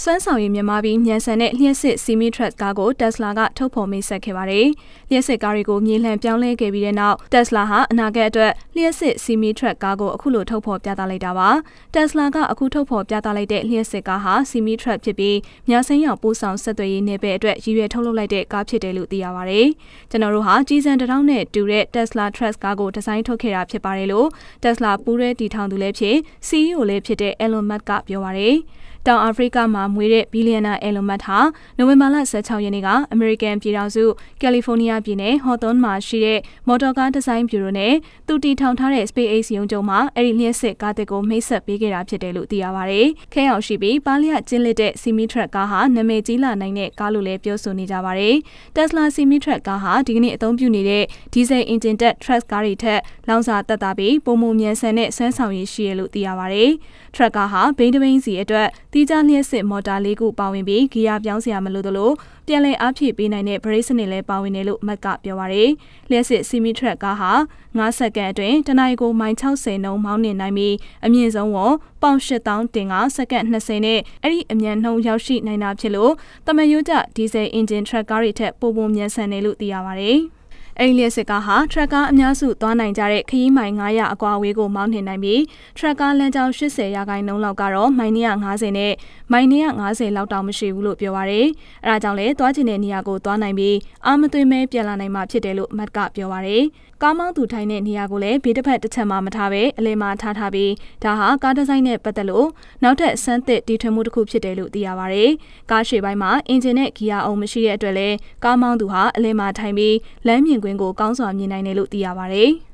စွမ်းဆောင်ရည်မြန်မာပြည်မြန်ဆန်တဲ့လျှက်စစ် Semi-Truck ကားကို Tesla ကထုတ်ဖော်မိတ်ဆက်ခဲ့ပါတယ်။လျှက်စစ်ကားတွေကိုမြေလှန်ပြောင်းလဲခဲ့ပြီးတဲ့နောက် Tesla ဟာအနာဂတ်အတွက်လျှက်စစ် Semi-Truck ကားကိုအခုလိုထုတ်ဖော်ပြသလိုက်တာပါ။ Tesla ကအခုထုတ်ဖော်ပြသလိုက်တဲ့လျှက်စစ်ကားဟာ Semi-Truck ဖြစ်ပြီးများစိမ်းရောက်ပို့ဆောင်ဆက်သွယ်ရေးနယ်ပယ်အတွက်ရည်ရွယ်ထုတ်လုပ်လိုက်တဲ့ကားဖြစ်တယ်လို့သိရပါတယ်။ကျွန်တော်တို့ဟာကြီးစံတစ်ထောင်နဲ့တူတဲ့ Tesla Truck ကားကိုဒီဇိုင်းထုတ်ခဲ့တာဖြစ်ပါတယ်လို့ Tesla ပူးရဲတည်ထောင်သူလည်းဖြစ် CEO လည်းဖြစ်တဲ့ Elon Musk ကပြောပါတယ်။တောင်အာဖရိကမှာမွေးတဲ့ဘီလီယံနာ Elon Musk ဟာနိုဝင်ဘာလ16ရက်နေ့ကအမေရိကန်ပြည်ထောင်စုကယ်လီဖိုးနီးယားပြည်နယ် Hawthorne မှာရှိတဲ့မော်တော်ကားဒီဇိုင်းဘျူရိုနဲ့သူတည်ထောင်ထားတဲ့ SpaceX ရုံးချုပ်မှာအဲ့ဒီလျှက်စစ်ကားတစ်ကိုမိတ်ဆက်ပေးခဲ့တာဖြစ်တယ်လို့သိရပါတယ်။ခဲအောင်ရှိပြီးပါလျက်ကျင်းလက်တဲ့ Semi-Truck ကားဟာနာမည်ကြီးလာနိုင်တဲ့ကားလို့လည်းပြောဆိုနေကြပါတယ်။ Tesla Semi-Truck ကားဟာဒီကနေ့အသုံးပြုနေတဲ့ Diesel engine တက် Truck ကားတွေထက်လောင်စာသက်သာပြီးပုံမှန်မြန်ဆန်တဲ့စွမ်းဆောင်ရည်ရှိရလို့သိရပါတယ်။ Truck ကားဟာဘိန်းတစ်ဘိန်းစီအတွက်တီးခြားလျှက်စစ်မော်တာ၄ခုပါဝင်ပြီးဂီယာပြောင်းစရာမလိုသလိုပြန်လည်အားဖြည့်ပေးနိုင်တဲ့ brake စနစ်လည်းပါဝင်တယ်လို့မတ်ကပြောပါရယ်။လျှက်စစ် Semi-Truck ကားဟာ9စက္ကန့်အတွင်းတနာရီကိုမိုင်60နှုန်းမောင်းနှင်နိုင်ပြီးအမြင့်ဆုံးဝပေါင်8000တင်ကစက္ကန့်20နဲ့အဲ့ဒီအမြန်နှုန်းရောက်ရှိနိုင်တာဖြစ်လို့တမယိုးကျဒီဇယ်အင်ဂျင် truck ကားတွေထက်ပိုမိုမြန်ဆန်တယ်လို့သိရပါရယ်။အဲ့ဒီလျှက်စစ်ကားဟာထရက်ကားအများစုသွားနိုင်ကြတဲ့ခရီးမိုင်900အကွာအဝေးကိုမောင်းနှင်နိုင်ပြီးထရက်ကားလမ်းကြောင်း80ရာခိုင်နှုန်းလောက်ကတော့မိုင်150နဲ့မိုင်150လောက်တောင်မရှိဘူးလို့ပြောပါရယ်။အဲဒါကြောင့်လဲသွားကျင်တဲ့နေရာကိုသွားနိုင်ပြီးအာမသွေးမဲပြန်လာနိုင်မှာဖြစ်တယ်လို့မတ်ကပြောပါရယ်။ကားမောင်းသူထိုင်တဲ့နေရာကိုလည်းဘေးတစ်ဖက်တစ်ချက်မှမထားပဲအလဲမှာထားပြီးဒါဟာကားဒီဇိုင်းနဲ့ပတ်သက်လို့နောက်ထပ်စမ်းသစ်တီထွင်မှုတစ်ခုဖြစ်တယ်လို့သိရပါရယ်။ကားရှေ့ပိုင်းမှာအင်ဂျင်နဲ့ဂီယာအုံမရှိတဲ့အတွက်လဲကားမောင်းသူဟာအလဲမှာထိုင်ပြီးလမ်းမြင်ကွင်းကိုကောင်းစွာမြင်နိုင်တယ်လို့သိရပါရယ်။